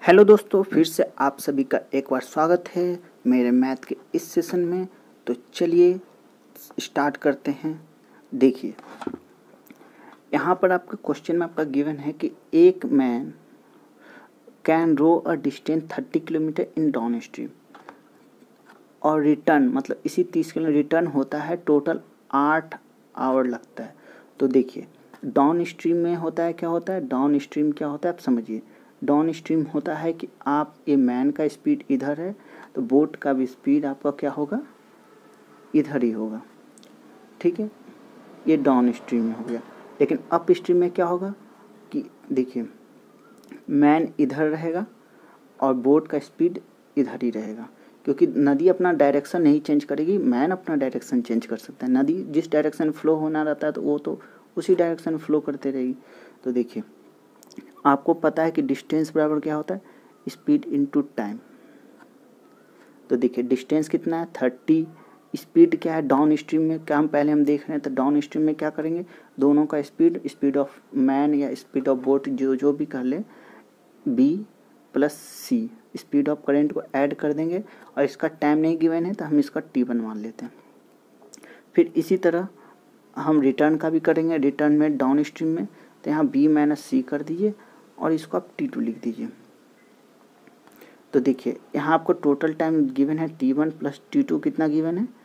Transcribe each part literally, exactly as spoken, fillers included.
Hello दोस्तों, फिर से आप सभी का एक बार स्वागत है मेरे मैथ के इस सेशन में। तो चलिए स्टार्ट करते हैं। देखिए यहाँ पर आपका क्वेश्चन में आपका गिवन है कि एक man can row a distance thirty kilometre in downstream और रिटर्न मतलब इसी तीस किलोमीटर रिटर्न होता है, टोटल आठ आवर लगता है। तो देखिए डाउन स्ट्रीम में होता है, क्या होता है डाउन स्ट्रीम क्या होता है आप समझिए। डाउन स्ट्रीम होता है कि आप ये मैन का स्पीड इधर है तो बोट का भी स्पीड आपका क्या होगा, इधर ही होगा, ठीक है। ये डाउन स्ट्रीम में हो गया। लेकिन अप स्ट्रीम में क्या होगा कि देखिए मैन इधर रहेगा और बोट का स्पीड इधर ही रहेगा, क्योंकि नदी अपना डायरेक्शन नहीं चेंज करेगी, मैन अपना डायरेक्शन चेंज कर सकता है। नदी जिस डायरेक्शन फ्लो होना रहता है तो वो तो उसी डायरेक्शन फ्लो करते रहेगी। तो देखिए आपको पता है कि डिस्टेंस बराबर क्या होता है, स्पीड इनटू टाइम। तो देखिए डिस्टेंस कितना है थर्टी, स्पीड क्या है डाउन स्ट्रीम में, क्या हम पहले हम देख रहे हैं। तो डाउन स्ट्रीम में क्या करेंगे, दोनों का स्पीड स्पीड ऑफ मैन या स्पीड ऑफ बोट जो जो भी कर ले, B plus C speed of current को ऐड कर देंगे और इसका टाइम नहीं गिवन है तो हम इसका टी वन मान लेते हैं। फिर इसी तरह हम रिटर्न का भी करेंगे। रिटर्न में डाउन स्ट्रीम में तो यहाँ बी माइनस सी कर दीजिए और इसको आप टी टू लिख दीजिए। तो देखिए यहाँ आपको टोटल टाइम गिवन है T one plus T two कितना गिवन है,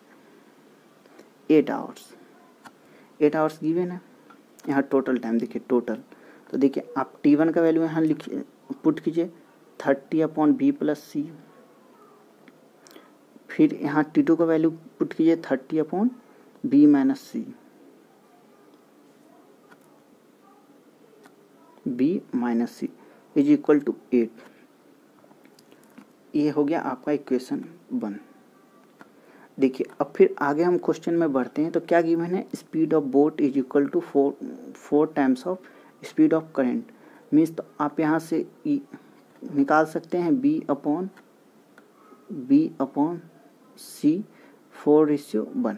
eight hours eight hours given है। यहाँ टोटल टाइम देखिए टोटल, तो देखिए आप टी वन का वैल्यू यहाँ लिखिए, पुट कीजिए thirty upon B plus C. फिर यहाँ टी टू का वैल्यू पुट कीजिए thirty upon B minus C, B minus C is equal to eight. ये हो गया आपका इक्वेशन वन। देखिए अब फिर आगे हम क्वेश्चन में बढ़ते हैं। तो क्या गिवन है, speed of boat is equal to four four times of speed of current. Means तो आप यहाँ से ई निकाल सकते हैं B upon B upon C four ratio one.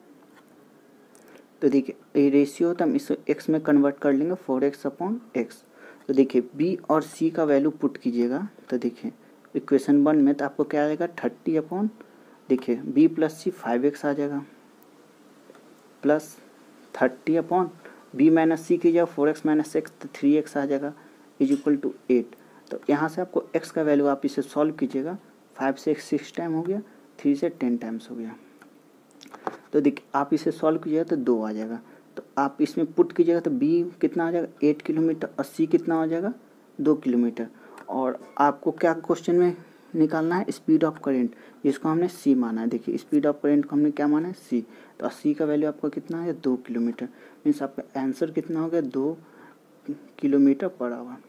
तो देखिए ये रेशियो तो हम इस एक्स में कन्वर्ट कर लेंगे, फोर एक्स अपॉन एक्स। तो देखिए बी और सी का वैल्यू पुट कीजिएगा। तो देखिए इक्वेशन वन में तो आपको क्या आएगा थर्टी अपॉन, देखिए B plus C five x आ जाएगा, plus thirty upon B minus C कीजिएगा फोर एक्स माइनस एक्स तो थ्री एक्स आ जाएगा, इज इक्वल टू एट। तो यहाँ से आपको एक्स का वैल्यू आप इसे सॉल्व कीजिएगा, फाइव से एक्स सिक्स टाइम हो गया, थ्री से टेन टाइम्स हो गया। तो देखिए आप इसे सॉल्व कीजिएगा तो दो आ जाएगा। तो आप इसमें पुट कीजिएगा तो बी कितना आ जाएगा एट किलोमीटर और सी कितना आ जाएगा दो किलोमीटर। और आपको क्या क्वेश्चन में निकालना है, स्पीड ऑफ करंट, जिसको हमने सी माना है। देखिए स्पीड ऑफ करंट को हमने क्या माना है सी, तो सी का वैल्यू आपका कितना है दो किलोमीटर। मीन्स आपका आंसर कितना हो गया दो kilometre per hour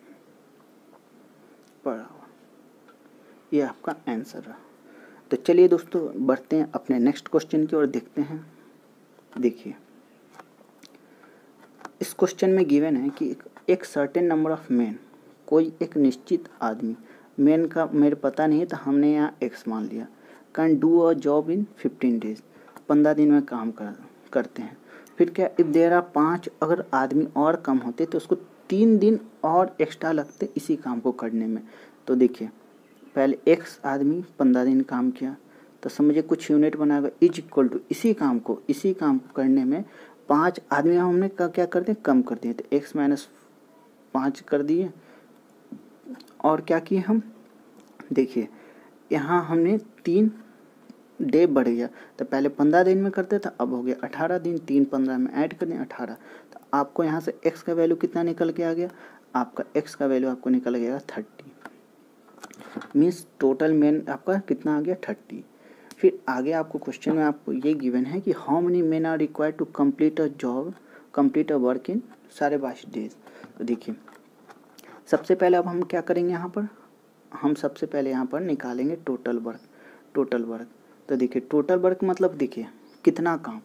per hour. ये आपका आंसर है। तो चलिए दोस्तों बढ़ते हैं अपने नेक्स्ट क्वेश्चन की ओर, देखते हैं। देखिए इस क्वेश्चन में गिवन है कि एक सर्टेन नंबर ऑफ मैन, कोई एक निश्चित आदमी, मैन का मेरे पता नहीं है तो हमने यहाँ एक्स मान लिया, can do a job in fifteen days, पंद्रह दिन में काम कर करते हैं। फिर क्या, इफ देर आर पाँच, अगर आदमी और कम होते तो उसको तीन दिन और एक्स्ट्रा लगते इसी काम को करने में। तो देखिए पहले एक्स आदमी पंद्रह दिन काम किया तो समझिए कुछ यूनिट बनाएगा, इज इक्वल टू इसी काम को इसी काम को करने में पाँच आदमी हमने का क्या कर दिया कम कर दिए, तो एक्स माइनस पाँच कर दिए। और क्या किए हम, देखिए यहाँ हमने तीन डे बढ़ गया, तो पहले पंद्रह दिन में करते थे अब हो गया अठारह दिन, तीन पंद्रह में ऐड कर दें अठारह। तो आपको यहाँ से x का वैल्यू कितना निकल के आ गया, आपका x का वैल्यू आपको निकल गया थर्टी। मीन्स टोटल मैन आपका कितना आ गया थर्टी। फिर आगे आपको क्वेश्चन में आपको ये गिवन है कि how many man are required to complete a job complete a work in साढ़े बाईस डेज। तो देखिए सबसे पहले अब हम क्या करेंगे, यहाँ पर हम सबसे पहले यहाँ पर निकालेंगे टोटल वर्क टोटल वर्क। तो देखिए टोटल वर्क मतलब देखिए कितना काम,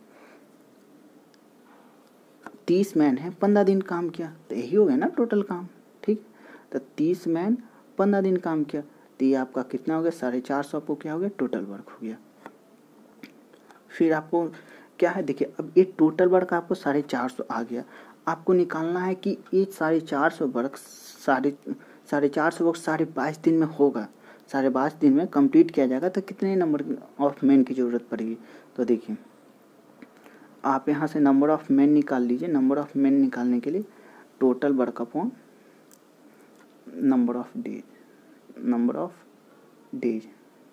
तीस मैन है पंद्रह दिन काम किया तो यही हो गया ना टोटल काम, ठीक। तो तीस मैन पंद्रह दिन काम किया तो ये आपका कितना हो गया साढ़े चार सौ, आपको क्या हो गया टोटल वर्क हो गया। फिर आपको क्या है, देखिए अब ये टोटल वर्क आपको साढ़े चार सौ आ गया। आपको निकालना है कि ये साढ़े चार सौ वर्क साढ़े साढ़े चार सौ वर्क साढ़े बाईस दिन में होगा, साढ़े बाईस दिन में कंप्लीट किया जाएगा, तो कितने नंबर ऑफ मैन की ज़रूरत पड़ेगी। तो देखिए आप यहाँ से नंबर ऑफ मैन निकाल लीजिए। नंबर ऑफ मैन निकालने के लिए total work upon number of days, number of days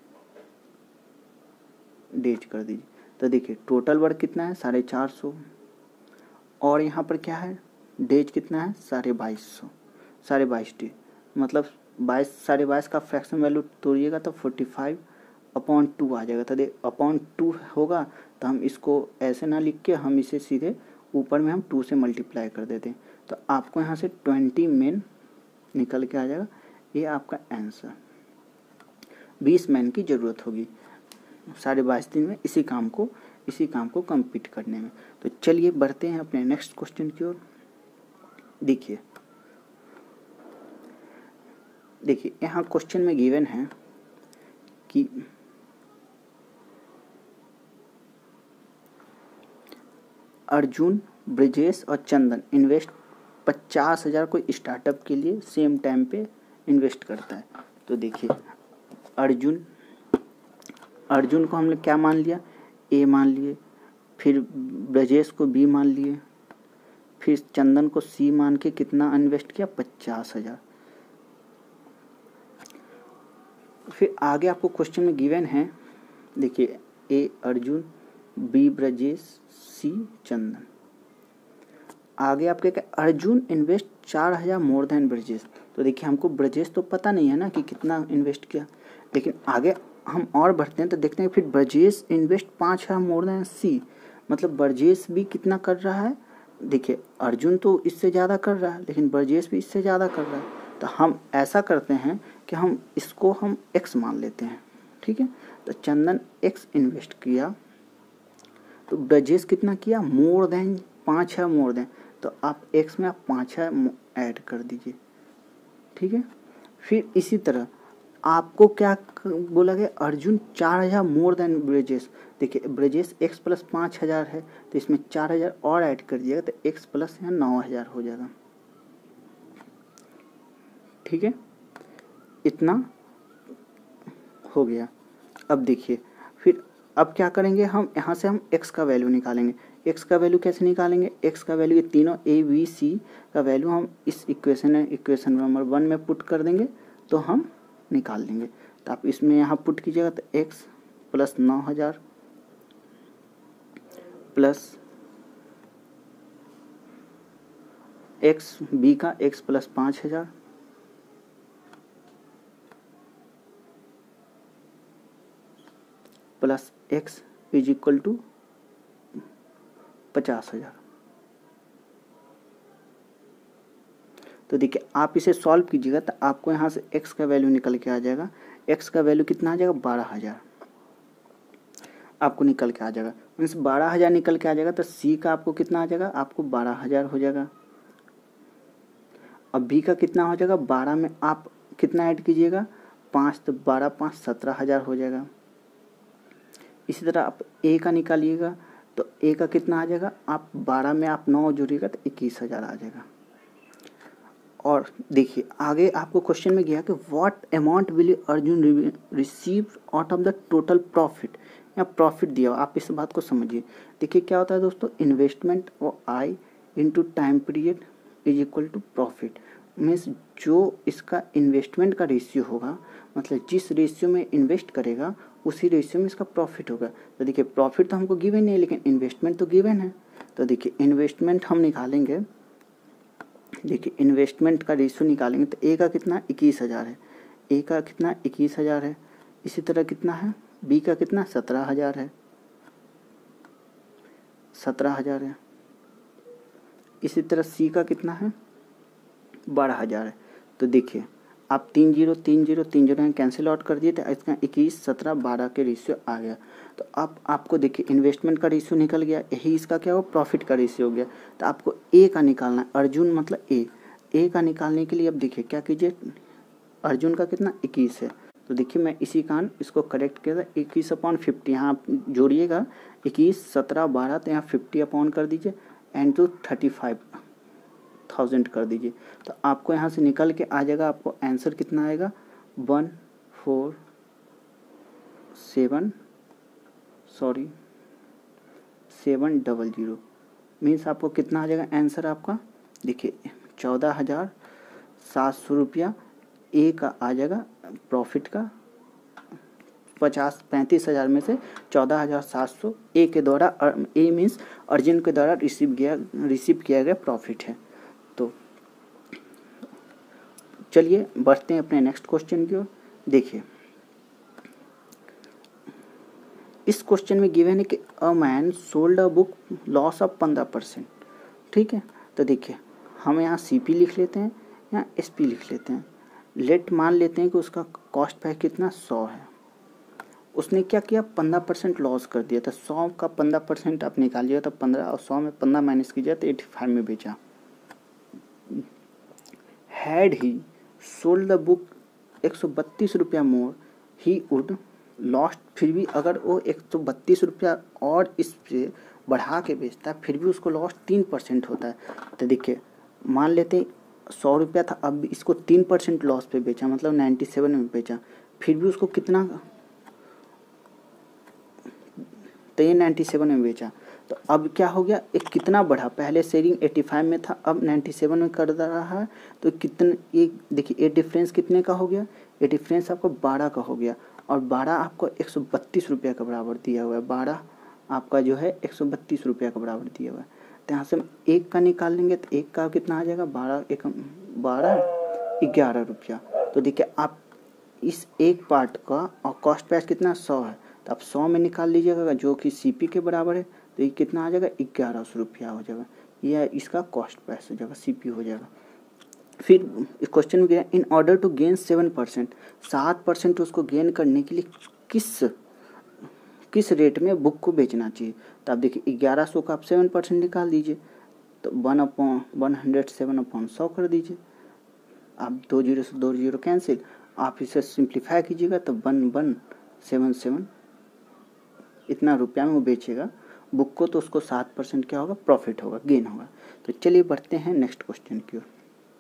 days कर दीजिए। तो देखिए टोटल वर्क कितना है, साढ़े चार सौ, और यहाँ पर क्या है, डेज कितना है, साढ़े बाईस सौ, साढ़े बाईस डेज, मतलब बाईस साढ़े बाईस का फ्रैक्शन वैल्यू तोड़िएगा तो फोर्टी फाइव अपॉन टू आ जाएगा। तो देख अपॉन टू होगा, तो हम इसको ऐसे ना लिख के हम इसे सीधे ऊपर में हम टू से मल्टीप्लाई कर देते हैं, तो आपको यहाँ से ट्वेंटी मैन निकल के आ जाएगा। ये आपका आंसर, बीस मैन की ज़रूरत होगी साढ़े बाईस दिन में इसी काम को इसी काम को कंप्लीट करने में। तो चलिए बढ़ते हैं अपने नेक्स्ट क्वेश्चन की ओर। देखिए देखिए यहाँ क्वेश्चन में गिवन है कि अर्जुन, ब्रजेश और चंदन इन्वेस्ट पचास हज़ार कोई स्टार्टअप के लिए सेम टाइम पे इन्वेस्ट करता है। तो देखिए अर्जुन अर्जुन को हमने क्या मान लिया, ए मान लिए, फिर ब्रजेश को बी मान लिए, फिर चंदन को सी मान के कितना इन्वेस्ट किया, पचास हज़ार। फिर आगे आपको क्वेश्चन में गिवन है, देखिए A Arjun, B Brajesh, C Chandan. आगे आपके क्या, अर्जुन इन्वेस्ट चार हज़ार मोर देन ब्रजेश। तो देखिए हमको ब्रजेश तो पता नहीं है ना कि कितना इन्वेस्ट किया, लेकिन आगे हम और बढ़ते हैं तो देखते हैं फिर ब्रजेश इन्वेस्ट पाँच हज़ार मोर देन सी, मतलब ब्रजेश भी कितना कर रहा है। देखिए अर्जुन तो इससे ज़्यादा कर रहा है, लेकिन ब्रजेश भी इससे ज़्यादा कर रहा है। तो हम ऐसा करते हैं कि हम इसको हम एक्स मान लेते हैं, ठीक है। तो चंदन एक्स इन्वेस्ट किया, तो ब्रजेश कितना किया, मोर देन पाँच है मोर देन, तो आप एक्स में आप पाँच है ऐड कर दीजिए, ठीक है। फिर इसी तरह आपको क्या बोला गया, अर्जुन चार हज़ार मोर देन ब्रजेश। देखिए ब्रजेश एक्स प्लस पाँच हज़ार है, तो इसमें चार हज़ार और ऐड कर दिएगा, तो एक्स प्लस यहाँ नौ हज़ार हो जाएगा, ठीक है। इतना हो गया। अब देखिए फिर अब क्या करेंगे, हम यहाँ से हम x का वैल्यू निकालेंगे। x का वैल्यू कैसे निकालेंगे, x का वैल्यू ये तीनों a b c का वैल्यू हम इस इक्वेशन है इक्वेशन नंबर वन में पुट कर देंगे, तो हम निकाल लेंगे। तो आप इसमें यहाँ पुट कीजिएगा, तो x प्लस नौ हज़ार प्लस एक्स बी का x प्लस पाँच हज़ार plus x is equal to पचास हज़ार। तो देखिए आप इसे सॉल्व कीजिएगा तो आपको यहाँ से x का वैल्यू निकल के आ जाएगा। x का वैल्यू कितना आ जाएगा, बारह हज़ार आपको निकल के आ जाएगा। मीन्स बारह हज़ार निकल के आ जाएगा, तो c का आपको कितना आ जाएगा, आपको बारह हज़ार हो जाएगा। अब b का कितना हो जाएगा, बारह में आप कितना ऐड कीजिएगा, पाँच, तो बारह पाँच सत्रह हज़ार हो जाएगा। इसी तरह आप a का निकालिएगा, तो a का कितना आ जाएगा, आप बारह में आप नौ जोड़िएगा तो इक्कीस हज़ार आ जाएगा। और देखिए आगे आपको क्वेश्चन में गया कि what amount will Arjun receive out of the total profit, या प्रॉफिट दिया, आप इस बात को समझिए। देखिए क्या होता है दोस्तों, इन्वेस्टमेंट और I into time period is equal to profit. Means जो इसका इन्वेस्टमेंट का रेशियो होगा, मतलब जिस रेशियो में इन्वेस्ट करेगा उसी रेशियो में इसका प्रॉफिट होगा। तो देखिए प्रॉफिट तो हमको गिवन नहीं है, लेकिन इन्वेस्टमेंट तो गिवन है। तो देखिए इन्वेस्टमेंट हम निकालेंगे, देखिए इन्वेस्टमेंट का रेशियो निकालेंगे तो ए का कितना इक्कीस हज़ार है, ए का कितना इक्कीस हज़ार है। इसी तरह कितना है, बी का कितना सत्रह हज़ार है, सत्रह हज़ार है। इसी तरह सी का कितना है, बारह हज़ार है। तो देखिए आप तीन जीरो तीन जीरो तीन जीरो कैंसिल आउट कर दिए, तो इसका इक्कीस सत्रह बारह के रेशियो आ गया। तो अब आपको देखिए इन्वेस्टमेंट का रेशियो निकल गया, यही इसका क्या हो, प्रॉफिट का रेशियो हो गया। तो आपको ए का निकालना है, अर्जुन मतलब ए ए का निकालने के लिए अब देखिए क्या कीजिए, अर्जुन का कितना इक्कीस है। तो देखिए मैं इसी कारण इसको करेक्ट किया, इक्कीस अपॉन फिफ्टी, यहाँ आप जोड़िएगा इक्कीस सत्रह बारह, तो यहाँ फिफ्टी अपॉन कर दीजिए and to thirty five thousand कर दीजिए, तो आपको यहाँ से निकल के आ जाएगा, आपको आंसर कितना आएगा, one four seven sorry seven double zero. Means आपको कितना आ जाएगा आंसर आपका, देखिए चौदह हज़ार सात सौ रुपया ए का आ जाएगा प्रॉफिट का, पचास पैंतीस हज़ार में से चौदह हज़ार सात सौ ए के द्वारा, ए मीन्स अर्जुन के द्वारा रिसीव किया रिसीव किया गया प्रॉफिट है। तो चलिए बढ़ते हैं अपने नेक्स्ट क्वेश्चन की ओर। देखिए इस क्वेश्चन में गिवन है कि a man sold a book loss of पंद्रह परसेंट। ठीक है, तो देखिए हम यहाँ सी पी लिख लेते हैं, यहाँ एस पी लिख लेते हैं। लेट मान लेते हैं कि उसका कॉस्ट प्राइस कितना सौ है। उसने क्या किया, पंद्रह परसेंट लॉस कर दिया था। सौ का पंद्रह परसेंट आप निकालिएगा तो पंद्रह, और सौ में पंद्रह माइनस कीजिए तो एटी फाइव में बेचा। Had he sold the book एक सौ बत्तीस रुपया मोर ही वुड लॉस्ट, फिर भी अगर वो एक सौ बत्तीस रुपया और इस से बढ़ा के बेचता है फिर भी उसको लॉस तीन परसेंट होता है। तो देखिए मान लेते हैं सौ रुपया था, अब इसको तीन परसेंट लॉस पे बेचा, मतलब नाइन्टी सेवन में बेचा, फिर भी उसको कितना, तो ये नाइन्टी सेवन में बेचा। तो अब क्या हो गया, एक कितना बढ़ा, पहले शेयरिंग एटी फाइव में था अब नाइन्टी सेवन में कर रहा है, तो कितने, एक देखिए ये डिफरेंस कितने का हो गया, ये डिफरेंस आपको बारह का हो गया, और बारह आपको एक सौ बत्तीस रुपये का बराबर दिया हुआ है। बारह आपका जो है एक सौ बत्तीस रुपये का बराबर दिया हुआ है। तो यहाँ से हम एक का निकाल लेंगे तो एक का कितना आ जाएगा, बारह एक बारह ग्यारह रुपया। तो देखिए आप इस एक पार्ट का और कॉस्ट प्राइस कितना सौ है, तो आप सौ में निकाल लीजिएगा जो कि सीपी के बराबर है, तो ये कितना आ जाएगा, ग्यारह सौ रुपया हो जाएगा। यह इसका कॉस्ट प्राइस हो जाएगा, सीपी हो जाएगा। फिर इस क्वेश्चन में क्या, in order to gain seven percent, सात परसेंट उसको गेन करने के लिए किस किस रेट में बुक को बेचना चाहिए। तो आप देखिए ग्यारह सौ का आप सेवन परसेंट निकाल दीजिए, तो one upon one hundred seven upon सौ कर दीजिए। आप दो जीरो से दो जीरो कैंसिल, आप इसे सिंप्लीफाई कीजिएगा तो वन वन सेवन सेवन इतना रुपया में वो बेचेगा बुक को, तो उसको सात परसेंट क्या होगा, प्रॉफिट होगा, गेन होगा। तो चलिए बढ़ते हैं नेक्स्ट क्वेश्चन की ओर।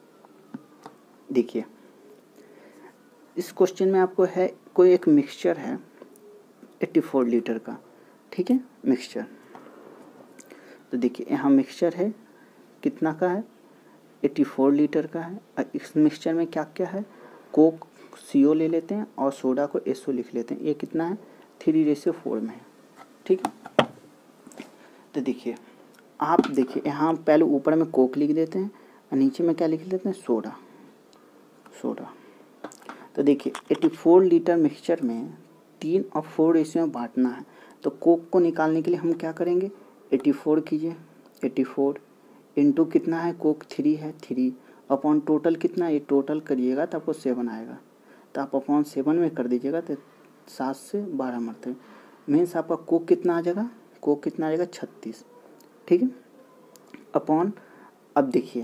देखिए इस क्वेश्चन में आपको है, कोई एक मिक्सचर है चौरासी लीटर का, ठीक है मिक्सचर। तो देखिए यहाँ मिक्सचर है कितना का है, चौरासी लीटर का है। और इस मिक्सचर में क्या क्या है, कोक सीओ ले लेते हैं और सोडा को एसओ लिख लेते हैं। ये कितना है, थ्री रेशियो फोर में है, ठीक है। तो देखिए आप देखिए यहाँ पहले ऊपर में कोक लिख देते हैं और नीचे में क्या लिख लेते हैं, सोडा सोडा। तो देखिए चौरासी लीटर मिक्सचर में तीन और फोर रेशियो में बांटना है, तो कोक को निकालने के लिए हम क्या करेंगे, चौरासी कीजिए, चौरासी इंटू कितना है, कोक थ्री है, थ्री अपॉन टोटल कितना, ये टोटल करिएगा तो आपको सेवन आएगा, तो आप अपॉन सेवन में कर दीजिएगा तो सात से बारह मरते मीन्स आपका कोक कितना आ जाएगा, कोक कितना आ जाएगा छत्तीस, ठीक है। अपॉन अब देखिए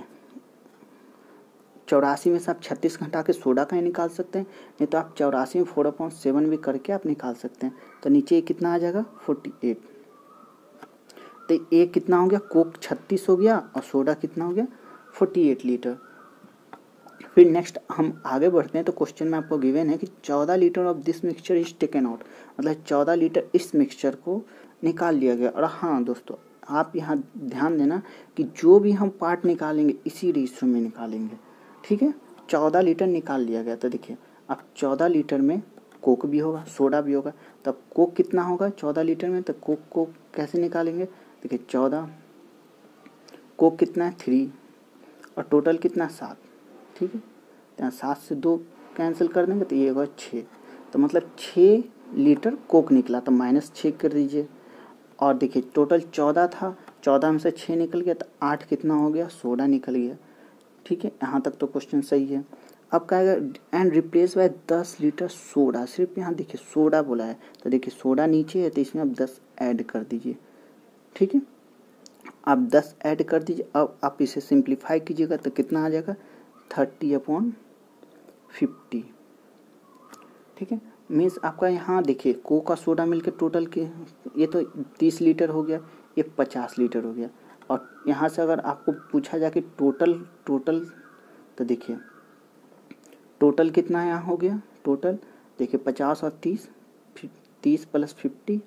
चौरासी में से आप छत्तीस घटा के सोडा का ही निकाल सकते हैं, नहीं तो आप चौरासी में फोर अपॉन सेवन भी करके आप निकाल सकते हैं। तो नीचे कितना आ जाएगा, फोर्टी एट। तो ये कितना हो गया, कोक छत्तीस हो गया और सोडा कितना हो गया, फोर्टी एट लीटर। फिर नेक्स्ट हम आगे बढ़ते हैं, तो क्वेश्चन में आपको गिवन है कि चौदह litre of this mixture is taken out, मतलब चौदह लीटर इस मिक्सचर को निकाल लिया गया। और हाँ दोस्तों आप यहाँ ध्यान देना कि जो भी हम पार्ट निकालेंगे इसी रेशियो में निकालेंगे, ठीक है। चौदह लीटर निकाल लिया गया, तो देखिए अब चौदह लीटर में कोक भी होगा, सोडा भी होगा, तब कोक कितना होगा चौदह लीटर में, तो कोक को कैसे निकालेंगे, देखिए चौदह कोक कितना है थ्री और टोटल कितना सात, ठीक है। तो यहाँ सात से दो कैंसिल कर देंगे तो ये होगा छः, तो मतलब छः लीटर कोक निकला, तो माइनस छः कर दीजिए। और देखिए टोटल चौदह था, चौदह में से छः निकल गया तो आठ कितना हो गया, सोडा निकल गया, ठीक है। यहाँ तक तो क्वेश्चन सही है। अब क्या आएगा, एंड रिप्लेस बाय दस लीटर सोडा, सिर्फ यहाँ देखिए सोडा बोला है, तो देखिए सोडा नीचे है तो इसमें आप दस ऐड कर दीजिए, ठीक है। आप दस ऐड कर दीजिए। अब आप इसे सिंप्लीफाई कीजिएगा तो कितना आ जाएगा, थर्टी अपॉन फिफ्टी, ठीक है। मीन्स आपका यहाँ देखिए कोक का सोडा मिलकर टोटल के ये तो तीस लीटर हो गया, ये पचास लीटर हो गया। और यहाँ से अगर आपको पूछा जाए कि टोटल टोटल तो देखिए टोटल कितना यहाँ हो गया, टोटल देखिए पचास और तीस, तीस प्लस फिफ्टी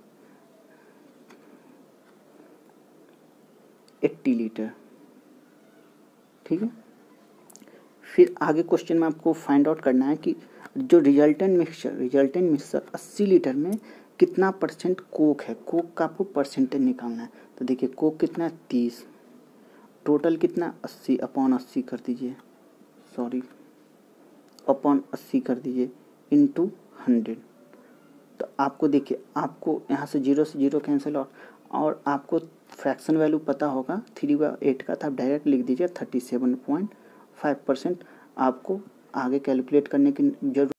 एट्टी लीटर, ठीक है। फिर आगे क्वेश्चन में आपको फाइंड आउट करना है कि जो रिजल्टेंट मिक्सचर रिजल्टेंट मिक्सचर अस्सी लीटर में कितना परसेंट कोक है, कोक का आपको परसेंटेज निकालना है। तो देखिए कोक कितना है तीस, टोटल कितना अस्सी अपॉन अस्सी कर दीजिए, सॉरी अपॉन अस्सी कर दीजिए इंटू हंड्रेड। तो आपको देखिए आपको यहाँ से जीरो से जीरो कैंसिल और और आपको फ्रैक्शन वैल्यू पता होगा थ्री बाई एट का, तो आप डायरेक्ट लिख दीजिए thirty seven point five percent. आपको आगे कैलकुलेट करने की जरूरत